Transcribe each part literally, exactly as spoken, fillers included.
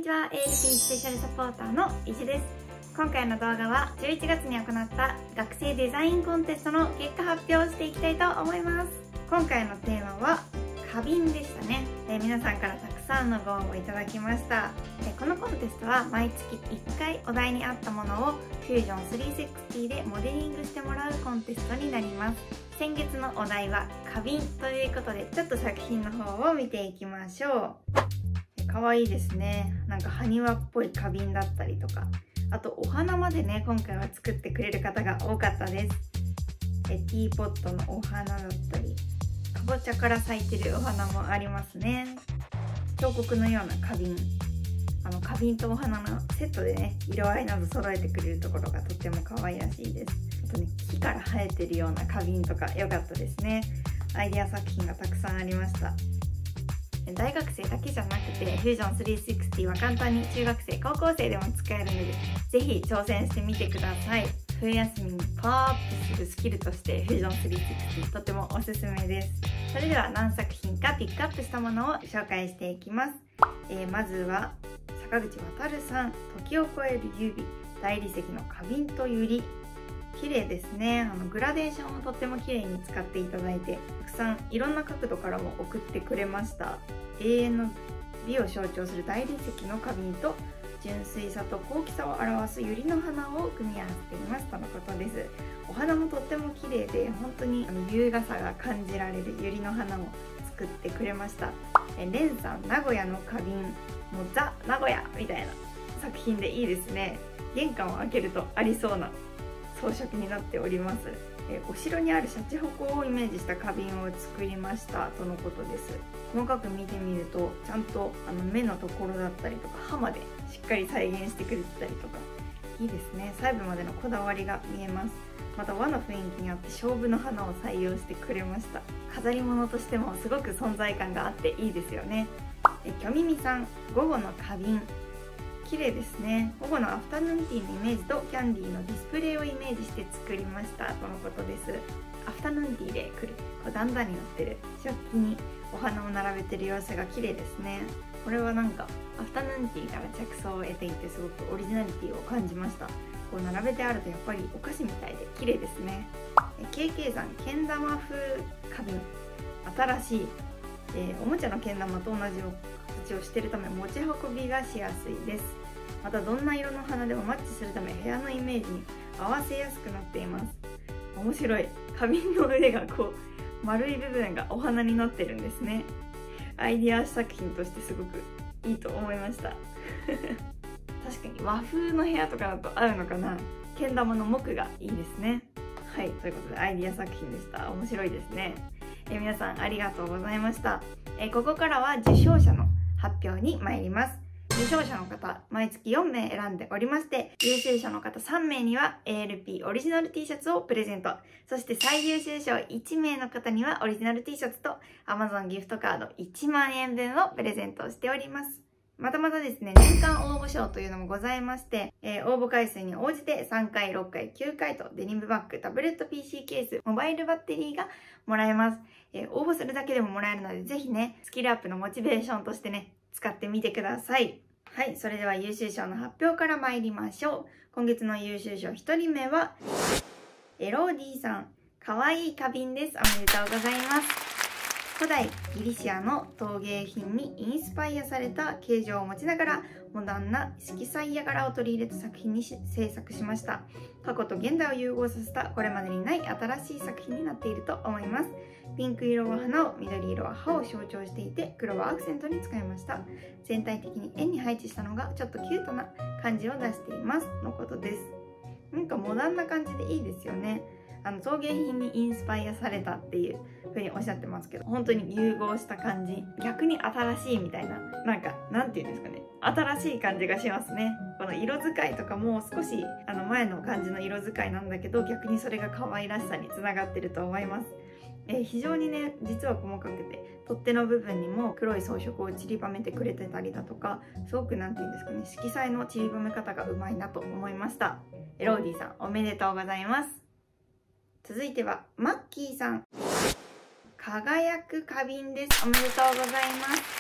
ちは。 エーエルピー スペシャルサポーターのいちです。今回の動画はじゅういちがつに行った学生デザインコンテストの結果発表をしていきたいと思います。今回のテーマは花瓶でしたね。えー、皆さんからたくさんのご応募いただきました。えー、このコンテストは毎月いっかいお題に合ったものをフュージョンスリーシックスティでモデリングしてもらうコンテストになります。先月のお題は花瓶ということで、ちょっと作品の方を見ていきましょう。かわいいですね。なんか埴輪っぽい花瓶だったりとか、あとお花までね、今回は作ってくれる方が多かったです。えティーポットのお花だったり、かぼちゃから咲いてるお花もありますね。彫刻のような花瓶、あの花瓶とお花のセットでね、色合いなど揃えてくれるところがとっても可愛らしいです。あとね、木から生えてるような花瓶とか良かったですね。アイデア作品がたくさんありました。大学生だけじゃなくて、フュージョンスリーシックスティは簡単に中学生、高校生でも使えるので、ぜひ挑戦してみてください。冬休みにパワーアップするスキルとして、フュージョンスリーシックスティとてもおすすめです。それでは何作品かピックアップしたものを紹介していきます。えー、まずは坂口渉さん、時を超える指、大理石の花瓶とユリ。綺麗ですね。あのグラデーションをとっても綺麗に使っていただいて、たくさんいろんな角度からも送ってくれました。永遠の美を象徴する大理石の花瓶と純粋さと高貴さを表す百合の花を組み合わせていますとのことです。お花もとっても綺麗で、本当にあの優雅さが感じられる百合の花を作ってくれました。えレンさん、名古屋の花瓶、もうザ・名古屋みたいな作品でいいですね。玄関を開けるとありそうな装飾になっております。えお城にあるシャチホコをイメージした花瓶を作りましたとのことです。細かく見てみると、ちゃんとあの目のところだったりとか歯までしっかり再現してくれてたりとか、いいですね。細部までのこだわりが見えます。また和の雰囲気にあって勝負の花を採用してくれました。飾り物としてもすごく存在感があっていいですよね。えきょみみさん、午後の花瓶、綺麗ですね。午後のアフタヌーンティーのイメージとキャンディーのディスプレイをイメージして作りましたとのことです。アフタヌーンティーで来るこう段々に乗ってる食器にお花を並べてる様子が綺麗ですね。これはなんかアフタヌーンティーから着想を得ていて、すごくオリジナリティを感じました。こう並べてあるとやっぱりお菓子みたいで綺麗ですね。ケーケー さん、けん玉風花瓶、新しい、えー、おもちゃのけん玉と同じ形をしているため持ち運びがしやすいです。またどんな色の花でもマッチするため部屋のイメージに合わせやすくなっています。面白い。花瓶の上がこう丸い部分がお花になってるんですね。アイデア作品としてすごくいいと思いました確かに和風の部屋とかだと合うのかな。けん玉の木がいいですね。はい、ということでアイデア作品でした。面白いですね。え皆さんありがとうございました。えここからは受賞者の発表に参ります。受賞者の方、毎月よんめい選んでおりまして、優秀者の方さんめいには エーエルピー オリジナル T シャツをプレゼント。そして最優秀賞いちめいの方にはオリジナル T シャツと Amazon ギフトカードいちまんえんぶんをプレゼントしております。またまたですね、年間応募賞というのもございまして、えー、応募回数に応じてさんかい、ろっかい、きゅうかいとデニムバッグ、タブレット ピーシー ケース、モバイルバッテリーがもらえます。えー、応募するだけでももらえるので、ぜひね、スキルアップのモチベーションとしてね、使ってみてください。はい、それでは優秀賞の発表から参りましょう。今月の優秀賞ひとりめは、エローディーさん、かわいい花瓶です。おめでとうございます。古代ギリシアの陶芸品にインスパイアされた形状を持ちながら、モダンな色彩や柄を取り入れた作品に制作しました。過去と現代を融合させたこれまでにない新しい作品になっていると思います。ピンク色は花を、緑色は葉を象徴していて、黒はアクセントに使いました。全体的に円に配置したのがちょっとキュートな感じを出していますのことです。なんかモダンな感じでいいですよね。あの陶芸品にインスパイアされたっていう風におっしゃってますけど、本当に融合した感じ、逆に新しいみたいな、なんかなんていうんですかね、新しい感じがしますね。この色使いとかも少しあの前の感じの色使いなんだけど、逆にそれが可愛らしさにつながってると思います。えー、非常にね、実は細かくて、取っ手の部分にも黒い装飾を散りばめてくれてたりだとか、すごくなんていうんですかね、色彩の散りばめ方がうまいなと思いました。エローディさん、おめでとうございます。続いてはマッキーさん、輝く花瓶です。おめでとうございます。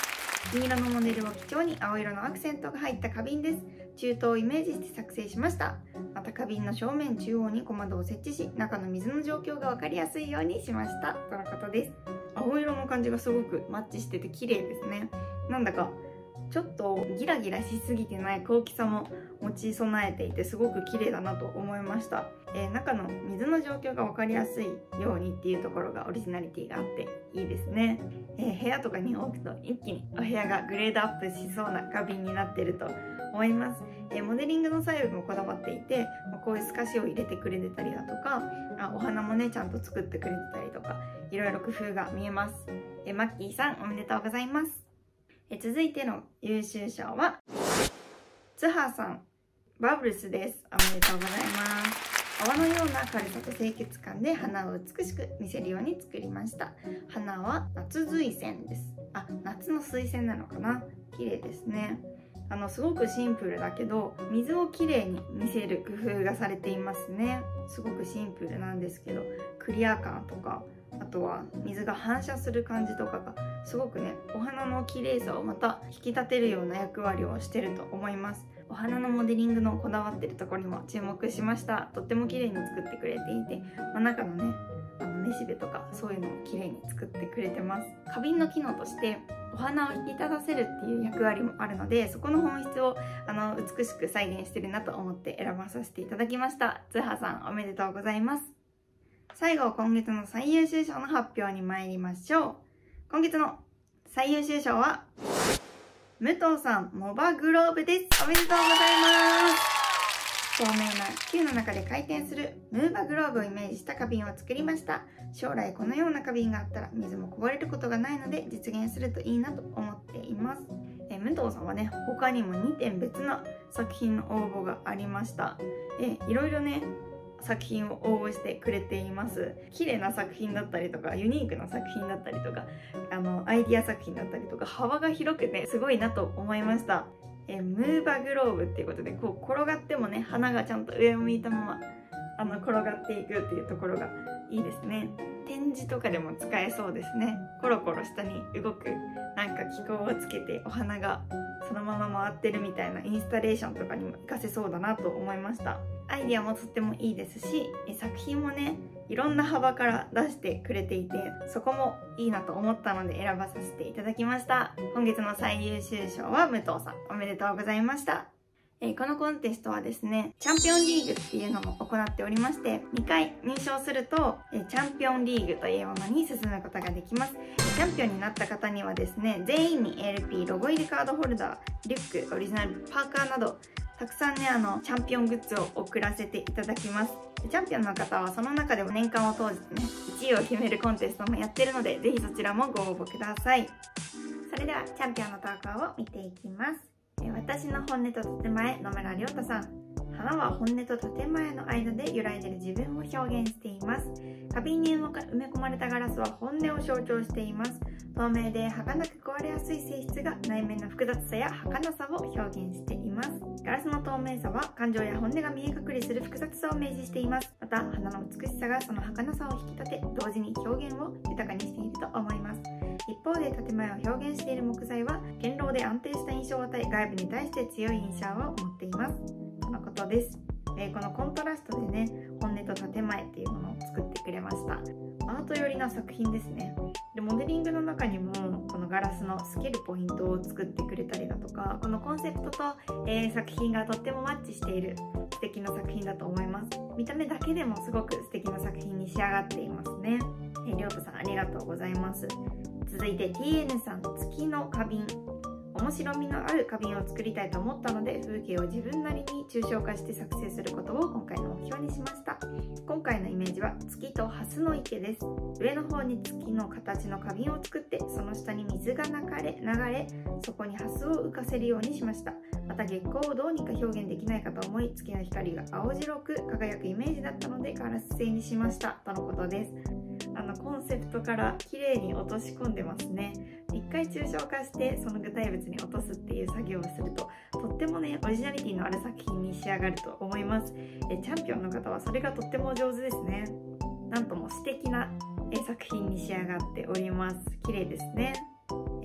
金色のモデルを基調に青色のアクセントが入った花瓶です。中東をイメージして作成しました。また花瓶の正面中央に小窓を設置し、中の水の状況が分かりやすいようにしましたとのことです。青色の感じがすごくマッチしてて綺麗ですね。なんだかちょっとギラギラしすぎてない高貴さも持ち備えていて、すごく綺麗だなと思いました。えー、中の水の状況が分かりやすいようにっていうところがオリジナリティがあっていいですね。えー、部屋とかに置くと一気にお部屋がグレードアップしそうな花瓶になってると思います。えー、モデリングの細部もこだわっていて、こういう透かしを入れてくれてたりだとか、あお花もねちゃんと作ってくれてたりとか、いろいろ工夫が見えます。えー、マッキーさんおめでとうございます。えー、続いての優秀賞はツハさん、バブルスです。おめでとうございます。泡のような軽さと清潔感で花を美しく見せるように作りました。花は夏水仙です。あ、夏の水仙なのかな。綺麗ですね。あのすごくシンプルだけど水をきれいに見せる工夫がされていますね。すごくシンプルなんですけど、クリア感とか、あとは水が反射する感じとかがすごくね、お花の綺麗さをまた引き立てるような役割をしてると思います。お花のモデリングのこだわってるところにも注目しました。とっても綺麗に作ってくれていて、まあ、中のねあのめしべとかそういうのを綺麗に作ってくれてます。花瓶の機能としてお花を引き立たせるっていう役割もあるので、そこの本質をあの美しく再現してるなと思って選ばさせていただきました。ツハさんおめでとうございます。最後、今月の最優秀賞の発表に参りましょう。今月の最優秀賞は武藤さん、モバグローブです。おめでとうございます。透明な球の中で回転するムーバグローブをイメージした花瓶を作りました。将来このような花瓶があったら水もこぼれることがないので実現するといいなと思っています。え武藤さんはね、他にもにてん別な作品の応募がありました。えいろいろね作品を応募してくれています。綺麗な作品だったりとか、ユニークな作品だったりとか、あのアイディア作品だったりとか、幅が広くてすごいなと思いました。えムーバグローブっていうことで、こう転がってもね花がちゃんと上を向いたままあの転がっていくっていうところがいいですね。展示とかでも使えそうですね。コロコロ下に動くなんか機構をつけてお花がそのまま回ってるみたいなインスタレーションとかにも活かせそうだなと思いました。アイディアもとってもいいですし、作品もねいろんな幅から出してくれていて、そこもいいなと思ったので選ばさせていただきました。今月の最優秀賞は武藤さん、おめでとうございました。えー、このコンテストはですね、チャンピオンリーグっていうのも行っておりまして、にかい入賞すると、えー、チャンピオンリーグというものに進むことができます。えー、チャンピオンになった方にはですね、全員に エーエルピー ロゴ入りカードホルダー、リュック、オリジナルパーカーなどたくさんねあのチャンピオングッズを送らせていただきます。チャンピオンの方はその中でも年間を通じてねいちいを決めるコンテストもやってるので、ぜひそちらもご応募ください。それではチャンピオンの投稿を見ていきます。私の本音と建前、野村亮太さん。花は本音と建前の間で揺らいでいる自分を表現しています。花瓶に埋め込まれたガラスは本音を象徴しています。透明で儚く壊れやすい性質が内面の複雑さや儚さを表現しています。ガラスの透明さは感情や本音が見え隠れする複雑さを明示しています。また花の美しさがその儚さを引き立て、同時に表現を豊かにしていると思います。一方で建前を表現している木材は堅牢で安定した印象を与え、外部に対して強い印象を持っていますとのことです。えー、このコントラストでね本音と建前っていうものを作ってくれました。アート寄りな作品ですね。でモデリングの中にもこのガラスの透けるポイントを作ってくれたりだとか、このコンセプトと、えー、作品がとってもマッチしている素敵な作品だと思います。見た目だけでもすごく素敵な作品に仕上がっていますね。えー、りょうとさんありがとうございます。続いて ティーエヌ さん、月の花瓶。面白みのある花瓶を作りたいと思ったので、風景を自分なりに抽象化して作成することを今回の目標にしました。今回のイメージは月と蓮の池です。上の方に月の形の花瓶を作って、その下に水が流れ流れそこに蓮を浮かせるようにしました。また月光をどうにか表現できないかと思い、月の光が青白く輝くイメージだったのでガラス製にしましたとのことです。あのコンセプトから綺麗に落とし込んでますね。一回抽象化してその具体物に落とすっていう作業をすると、とってもねオリジナリティのある作品に仕上がると思います。えチャンピオンの方はそれがとっても上手ですね。なんとも素敵なえ作品に仕上がっております。綺麗ですね。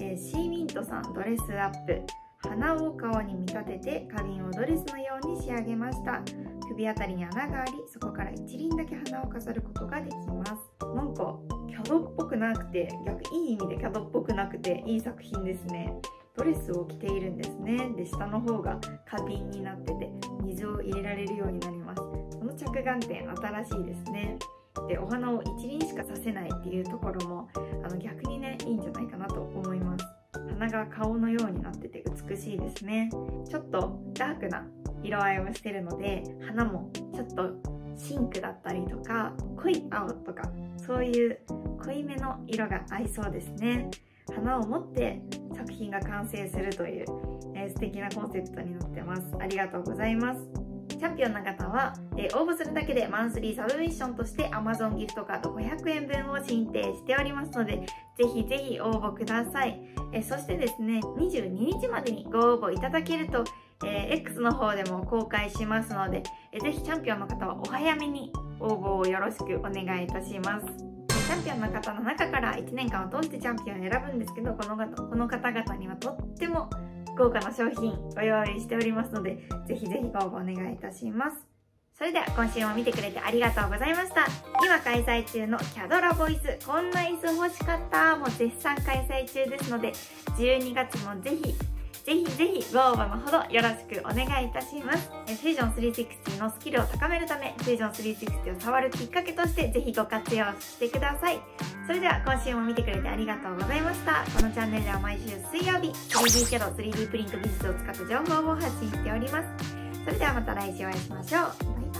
えー、シーミントさんドレスアップ。花を顔に見立てて花瓶をドレスのように仕上げました。首あたりに穴があり、そこから一輪だけ花を飾ることができます。なんかキャドっぽくなくて、逆いい意味でキャドっぽくなくていい作品ですね。ドレスを着ているんですね。で、下の方が花瓶になってて水を入れられるようになります。この着眼点新しいですね。で、お花を一輪しかさせないっていうところもあの逆にね、いいんじゃないかなと思います。花が顔のようになってて美しいですね。ちょっとダークな色合いをしてるので、花もちょっとシンクだったりとか濃い青とか、そういう濃いめの色が合いそうですね。花を持って作品が完成するという、えー、素敵なコンセプトになってます。ありがとうございます。チャンピオンの方は、えー、応募するだけでマンスリーサブミッションとして Amazon ギフトカードごひゃくえんぶんを申請しておりますので、ぜひぜひ応募ください。えー、そしてですね、にじゅうににちまでにご応募いただけると、えー、X の方でも公開しますので、えー、ぜひチャンピオンの方はお早めに応募をよろしくお願いいたします。チャンピオンの方の中からいちねんかんを通してチャンピオンを選ぶんですけど、この方、この方々にはとっても豪華な商品ご用意しておりますので、ぜひぜひご応募お願いいたします。それでは今週も見てくれてありがとうございました。今開催中のキャドラボイス、こんな椅子欲しかったも絶賛開催中ですので、じゅうにがつもぜひぜひぜひご応募のほどよろしくお願いいたします。フュージョンスリーシックスティーのスキルを高めるため、フュージョンスリーシックスティーを触るきっかけとしてぜひご活用してください。それでは今週も見てくれてありがとうございました。このチャンネルでは毎週水曜日、スリーディー キャド、スリーディー プリント技術を使った情報を発信しております。それではまた来週お会いしましょう。バイバイ。